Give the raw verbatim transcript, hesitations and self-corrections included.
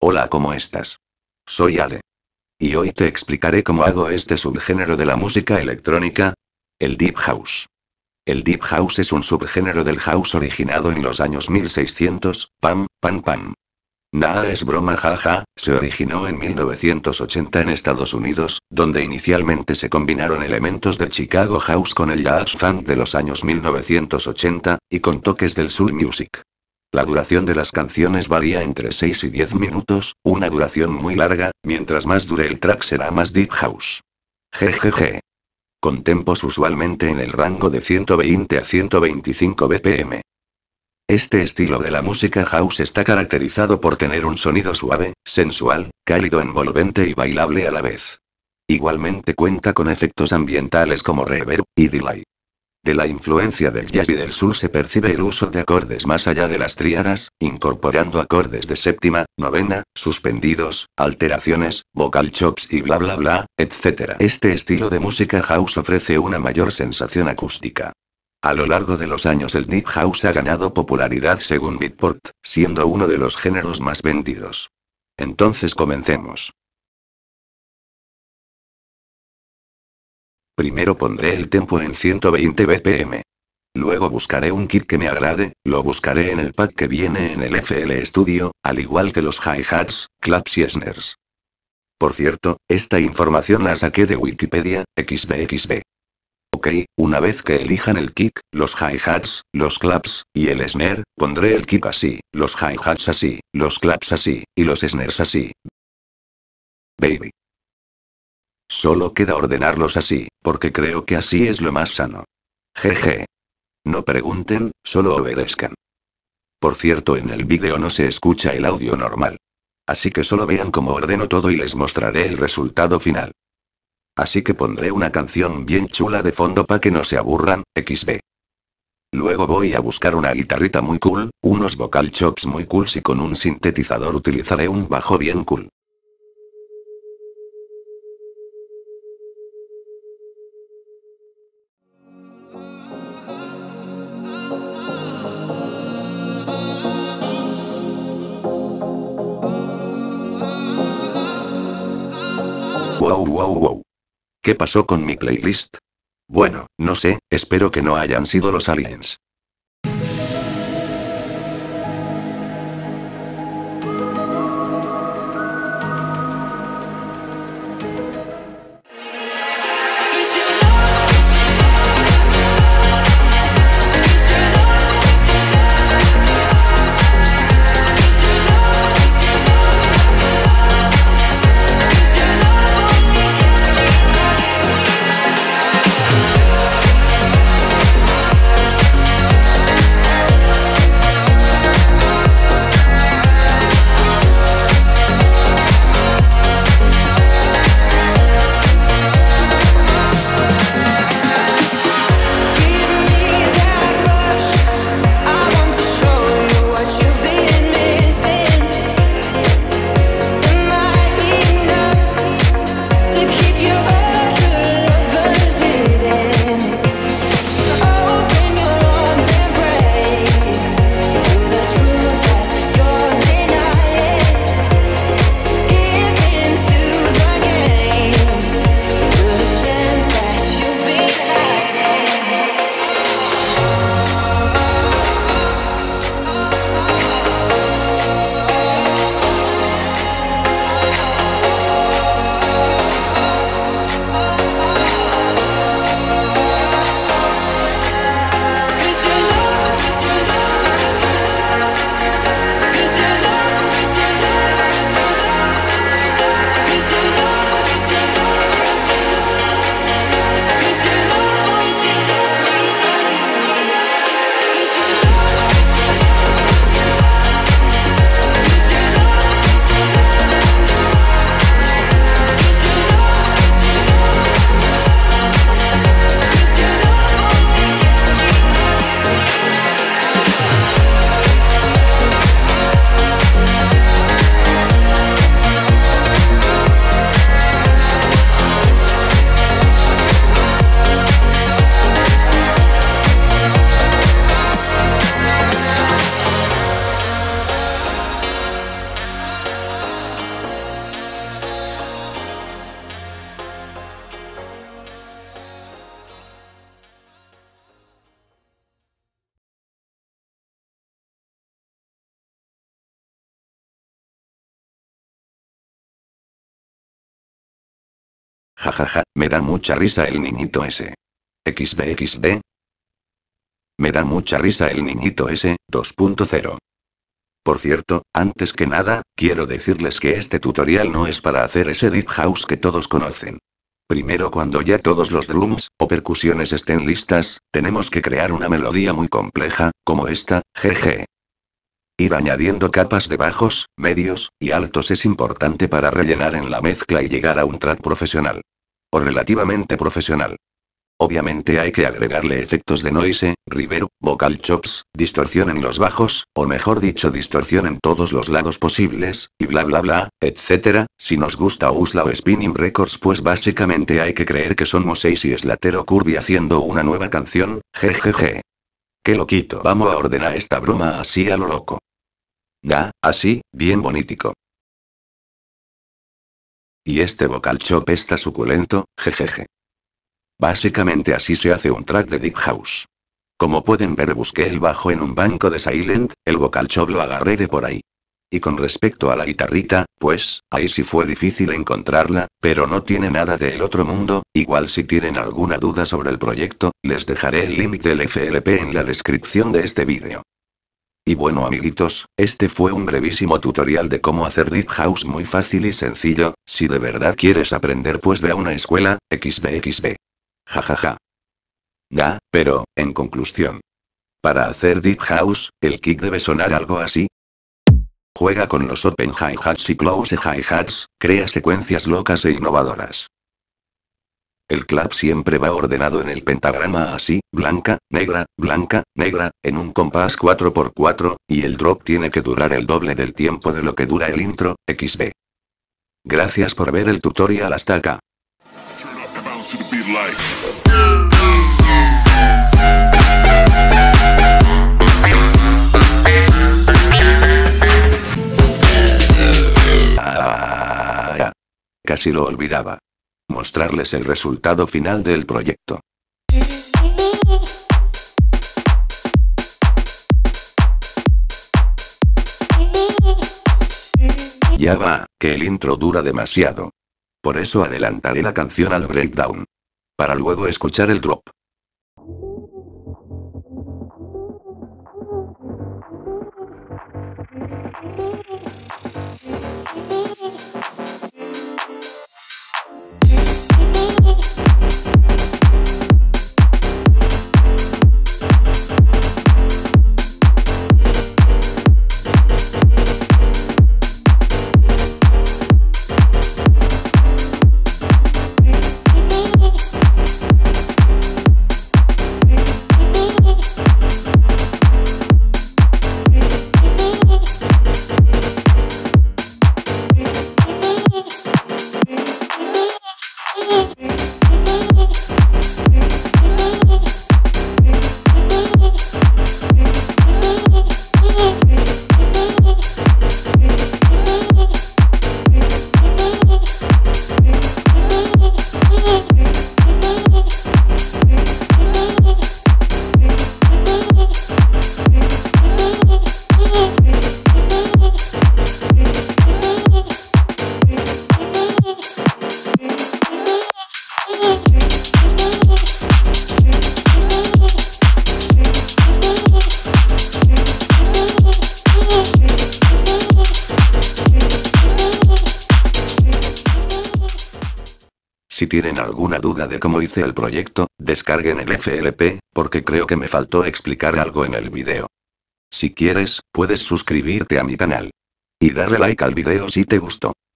Hola, ¿cómo estás? Soy Ale. Y hoy te explicaré cómo hago este subgénero de la música electrónica, el Deep House. El Deep House es un subgénero del house originado en los años mil seiscientos, pam, pam, pam. Nah, es broma, jaja, se originó en mil novecientos ochenta en Estados Unidos, donde inicialmente se combinaron elementos del Chicago House con el jazz funk de los años mil novecientos ochenta, y con toques del soul music. La duración de las canciones varía entre seis y diez minutos, una duración muy larga, mientras más dure el track será más Deep House. Jejeje. Con tempos usualmente en el rango de ciento veinte a ciento veinticinco B P M. Este estilo de la música house está caracterizado por tener un sonido suave, sensual, cálido, envolvente y bailable a la vez. Igualmente cuenta con efectos ambientales como reverb y delay. De la influencia del jazz y del soul se percibe el uso de acordes más allá de las tríadas, incorporando acordes de séptima, novena, suspendidos, alteraciones, vocal chops y bla bla bla, etcétera. Este estilo de música house ofrece una mayor sensación acústica. A lo largo de los años el Deep House ha ganado popularidad según Beatport, siendo uno de los géneros más vendidos. Entonces comencemos. Primero pondré el tempo en ciento veinte B P M. Luego buscaré un kick que me agrade, lo buscaré en el pack que viene en el F L Studio, al igual que los hi-hats, claps y snares. Por cierto, esta información la saqué de Wikipedia, equis de equis de. Ok, una vez que elijan el kick, los hi-hats, los claps, y el snare, pondré el kick así, los hi-hats así, los claps así, y los snares así. Baby. Solo queda ordenarlos así, porque creo que así es lo más sano. Jeje. No pregunten, solo obedezcan. Por cierto, en el vídeo no se escucha el audio normal. Así que solo vean cómo ordeno todo y les mostraré el resultado final. Así que pondré una canción bien chula de fondo pa' que no se aburran, equis de. Luego voy a buscar una guitarrita muy cool, unos vocal chops muy cool y con un sintetizador utilizaré un bajo bien cool. Wow, wow, wow. ¿Qué pasó con mi playlist? Bueno, no sé, espero que no hayan sido los aliens. Jajaja, me da mucha risa el niñito ese. equis de equis de. Me da mucha risa el niñito ese, dos punto cero. Por cierto, antes que nada, quiero decirles que este tutorial no es para hacer ese deep house que todos conocen. Primero, cuando ya todos los drums o percusiones estén listas, tenemos que crear una melodía muy compleja, como esta, jeje. Ir añadiendo capas de bajos, medios y altos es importante para rellenar en la mezcla y llegar a un track profesional. O relativamente profesional. Obviamente hay que agregarle efectos de noise, reverb, vocal chops, distorsión en los bajos, o mejor dicho distorsión en todos los lados posibles, y bla bla bla, etcétera. Si nos gusta Usla o Spinning Records, pues básicamente hay que creer que son Mosaic y Slatero Curvy haciendo una nueva canción, jejeje. Qué loquito. Vamos a ordenar esta broma así a lo loco. Ya, así, bien bonitico. Y este vocal chop está suculento, jejeje. Básicamente así se hace un track de Deep House. Como pueden ver, busqué el bajo en un banco de Silent, el vocal chop lo agarré de por ahí. Y con respecto a la guitarrita, pues, ahí sí fue difícil encontrarla, pero no tiene nada del otro mundo. Igual si tienen alguna duda sobre el proyecto, les dejaré el link del F L P en la descripción de este vídeo. Y bueno amiguitos, este fue un brevísimo tutorial de cómo hacer Deep House muy fácil y sencillo. Si de verdad quieres aprender, pues ve a una escuela, equis de equis de. Jajaja. Ya, pero, en conclusión. Para hacer Deep House, el kick debe sonar algo así. Juega con los open hi-hats y close hi-hats, crea secuencias locas e innovadoras. El clap siempre va ordenado en el pentagrama así, blanca, negra, blanca, negra, en un compás cuatro por cuatro, y el drop tiene que durar el doble del tiempo de lo que dura el intro, equis de. Gracias por ver el tutorial hasta acá. Ah, casi lo olvidaba. Mostrarles el resultado final del proyecto. Ya va, que el intro dura demasiado. Por eso adelantaré la canción al breakdown. Para luego escuchar el drop. Si tienen alguna duda de cómo hice el proyecto, descarguen el F L P, porque creo que me faltó explicar algo en el video. Si quieres, puedes suscribirte a mi canal. Y darle like al video si te gustó.